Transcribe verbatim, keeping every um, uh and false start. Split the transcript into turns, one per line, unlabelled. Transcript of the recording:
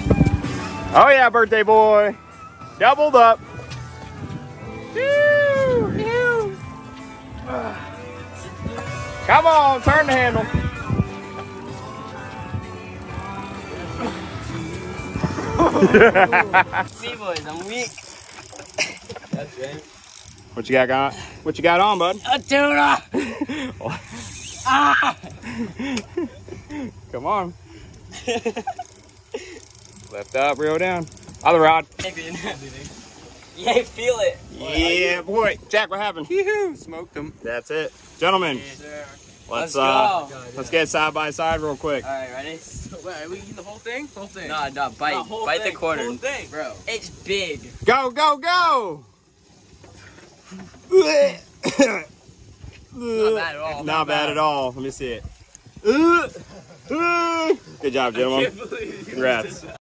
Oh yeah, birthday boy. Doubled up. Woo, woo. Come on, turn the handle.
See, boys, I'm weak. That's right.
What you got on? What you got on, bud?
A tuna. Ah!
Come on. Lift up, reel down. Other rod.
Yeah, feel it.
Yeah, boy. Jack, what happened?
Smoked them.
That's it. Gentlemen,
Yes,
let's,
let's
uh,
go.
let's get side by side real quick.
All right, ready?
So, wait, are we eating the whole thing? Whole thing.
No, no, bite.
No, whole
bite
thing,
the corner.
Whole thing, bro.
It's big.
Go, go, go!
Not bad at all.
Not,
Not
bad,
bad.
at all. Let me see it. Good job, gentlemen. Congrats.